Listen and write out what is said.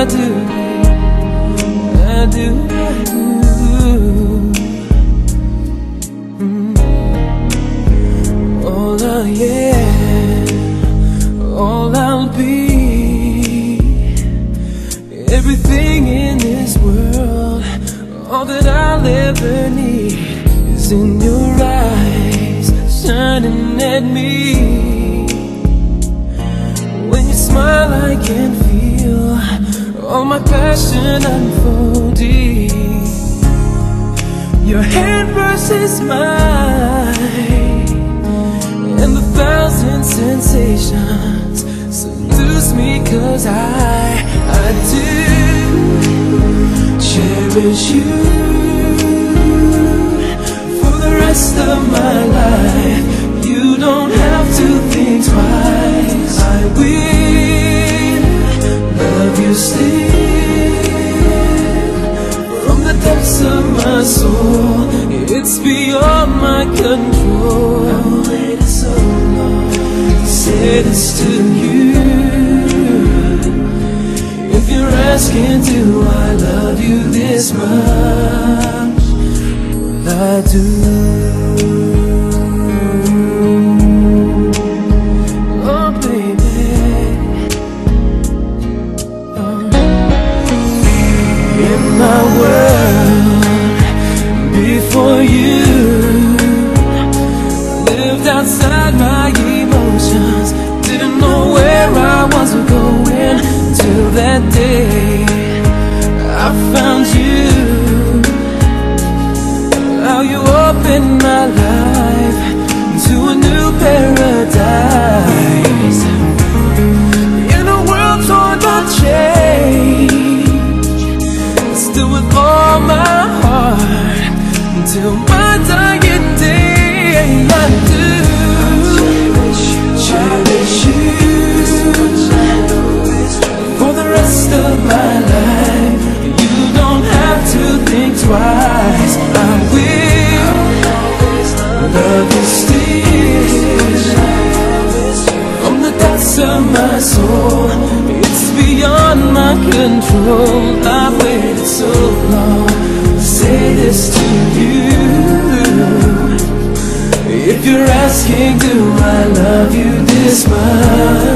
do, I do, I do. All I am, all I'll be, everything in this world, all that I'll ever need is in your eyes, shining at me. When you smile I can feel all my passion unfolding. Your hand versus mine, and the thousand sensations seduce me, 'cause I do cherish you for the rest of my life. You don't have to think twice. I will love you still from the depths of my soul. It's beyond my control. I've waited so long to say this to you. If you're asking, do I love you this much? Well, I do. Oh baby, in my world before you, lived outside my emotions, didn't know where I was going till that day I found you. How you opened my life to a new paradise, in a world torn by change, still with all my heart until my dying day. I do cherish you for the rest of my life. You don't have to think twice. I will love you still from the depths of my soul. It's beyond my control. I've waited so long to say this to you. If you're asking, do I love you this much?